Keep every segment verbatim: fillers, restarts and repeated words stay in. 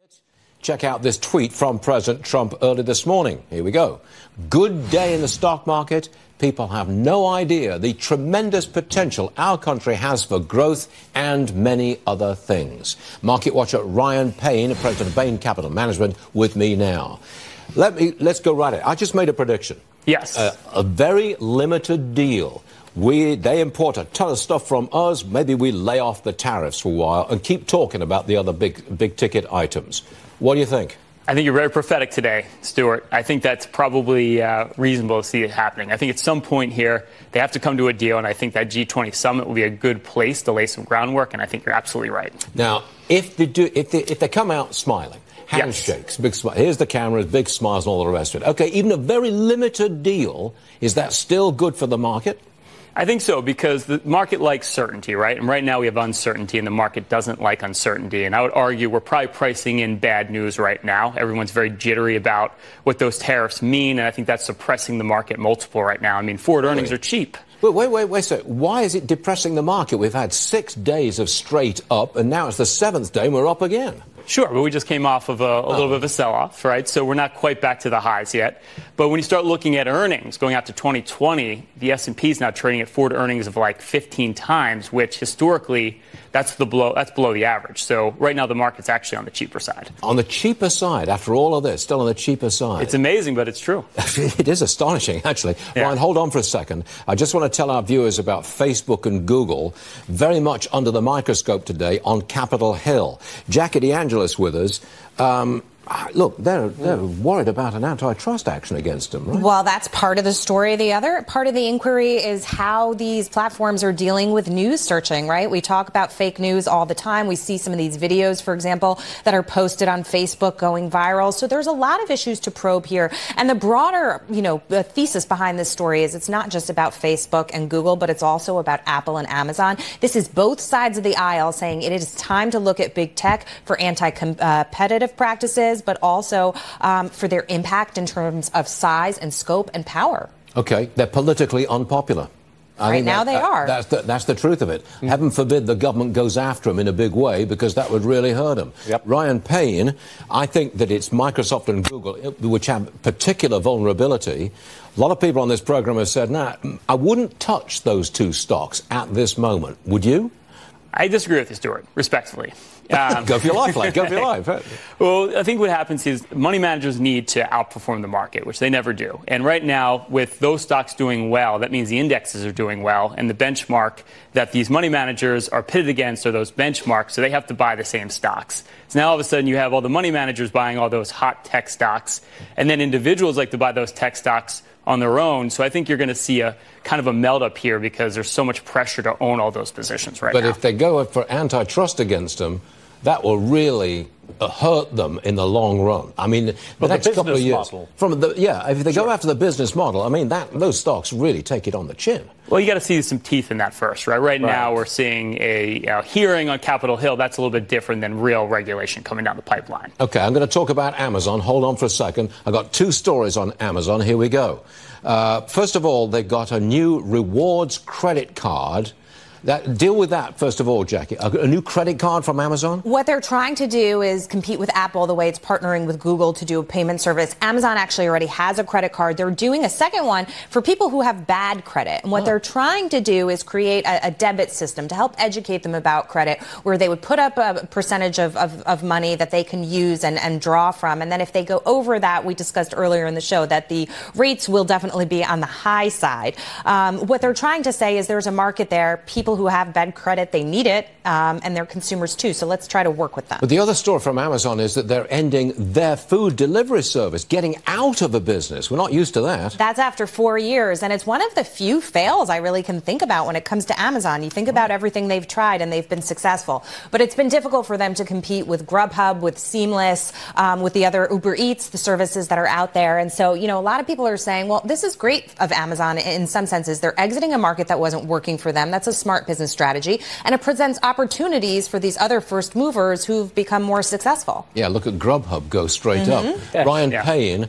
Check out this tweet from President Trump early this morning. Here we go. Good day in the stock market. People have no idea the tremendous potential our country has for growth and many other things. Market watcher Ryan Payne, president of Bain Capital Management, with me now. Let me, let's go right at it. I just made a prediction. Yes. Uh, a very limited deal. We, they import a ton of stuff from us. Maybe we lay off the tariffs for a while and keep talking about the other big, big ticket items. What do you think? I think you're very prophetic today, Stuart. I think that's probably uh, reasonable to see it happening. I think at some point here, they have to come to a deal, and I think that G twenty summit will be a good place to lay some groundwork, and I think you're absolutely right. Now, if they do, if they, if they come out smiling, handshakes, yes. big smile, here's the cameras, big smiles, and all the rest of it. Okay, even a very limited deal, is that still good for the market? I think so, because the market likes certainty, right? And right now we have uncertainty, and the market doesn't like uncertainty. And I would argue we're probably pricing in bad news right now. Everyone's very jittery about what those tariffs mean, and I think that's suppressing the market multiple right now. I mean, forward really? earnings are cheap. But wait, wait, wait a second. Why is it depressing the market? We've had six days of straight up, and now it's the seventh day and we're up again. Sure, but we just came off of a, a oh. little bit of a sell-off, right? So we're not quite back to the highs yet. But when you start looking at earnings going out to twenty twenty, the S and P is now trading at forward earnings of like fifteen times, which historically that's the below that's below the average. So right now the market's actually on the cheaper side. On the cheaper side, after all of this, still on the cheaper side. It's amazing, but it's true. It is astonishing, actually. Yeah. Ryan, hold on for a second. I just want to tell our viewers about Facebook and Google, very much under the microscope today on Capitol Hill. Jackie DeAngelis with us. Um, Look, they're, they're worried about an antitrust action against them, right? Well, that's part of the story. The other part of the inquiry is how these platforms are dealing with news searching, right? We talk about fake news all the time. We see some of these videos, for example, that are posted on Facebook going viral. So there's a lot of issues to probe here. And the broader, you know, the thesis behind this story is it's not just about Facebook and Google, but it's also about Apple and Amazon. This is both sides of the aisle saying it is time to look at big tech for anti-competitive practices, but also um, for their impact in terms of size and scope and power. Okay, they're politically unpopular. I right now that, they that, are. That's the, that's the truth of it. Mm-hmm. Heaven forbid the government goes after them in a big way, because that would really hurt them. Yep. Ryan Payne, I think that it's Microsoft and Google which have particular vulnerability. A lot of people on this program have said, nah, I wouldn't touch those two stocks at this moment. Would you? I disagree with you, Stuart, respectfully. Um, go for your life, like, go for your life. Well, I think what happens is money managers need to outperform the market, which they never do. And right now, with those stocks doing well, that means the indexes are doing well, and the benchmark that these money managers are pitted against are those benchmarks, so they have to buy the same stocks. So now all of a sudden you have all the money managers buying all those hot tech stocks, and then individuals like to buy those tech stocks on their own. So I think you're going to see a kind of a melt up here because there's so much pressure to own all those positions right but now. But if they go for antitrust against them, that will really uh, hurt them in the long run. I mean, the but next the couple of years. Model. From the yeah, if they sure. go after the business model, I mean, that those stocks really take it on the chin. Well, you got to see some teeth in that first, right? Right, right. now, we're seeing a uh, hearing on Capitol Hill. That's a little bit different than real regulation coming down the pipeline. Okay, I'm going to talk about Amazon. Hold on for a second. I've got two stories on Amazon. Here we go. Uh, first of all, they've got a new rewards credit card. That, deal with that, first of all, Jackie. A, a new credit card from Amazon? What they're trying to do is compete with Apple the way it's partnering with Google to do a payment service. Amazon actually already has a credit card. They're doing a second one for people who have bad credit. And what oh. they're trying to do is create a, a debit system to help educate them about credit, where they would put up a percentage of, of, of money that they can use and, and draw from. And then if they go over that, we discussed earlier in the show that the rates will definitely be on the high side. Um, what they're trying to say is there's a market there. People who have bad credit, they need it, um, and they're consumers too. So let's try to work with them. But the other story from Amazon is that they're ending their food delivery service, getting out of the business. We're not used to that. That's after four years, and it's one of the few fails I really can think about when it comes to Amazon. You think about everything they've tried, and they've been successful. But it's been difficult for them to compete with Grubhub, with Seamless, um, with the other Uber Eats, the services that are out there. And so, you know, a lot of people are saying, well, this is great of Amazon in some senses. They're exiting a market that wasn't working for them. That's a smart business strategy, and it presents opportunities for these other first movers who've become more successful. Yeah, look at Grubhub go straight mm-hmm. up. Yeah. Ryan yeah. Payne,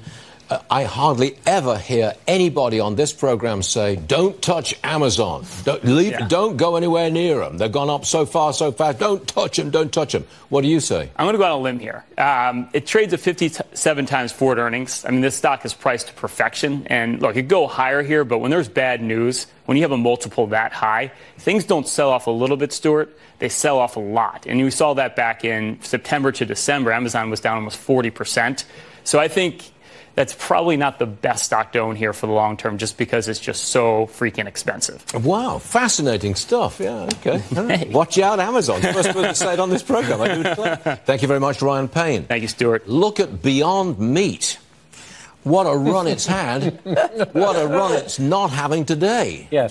uh, I hardly ever hear anybody on this program say, don't touch Amazon. Don't, leave, yeah. don't go anywhere near them. They've gone up so far, so fast. Don't touch them, don't touch them. What do you say? I'm going to go on a limb here. Um, it trades at fifty-seven times forward earnings. I mean, this stock is priced to perfection. And look, it could go higher here, but when there's bad news, when you have a multiple that high, things don't sell off a little bit, Stuart. They sell off a lot. And we saw that back in September to December. Amazon was down almost forty percent. So I think that's probably not the best stock to own here for the long term, just because it's just so freaking expensive. Wow, fascinating stuff. Yeah, okay. Hey. Watch out, Amazon. First person to say it on this program. I do declare. Thank you very much, Ryan Payne. Thank you, Stuart. Look at Beyond Meat. What a run it's had. What a run it's not having today. Yes.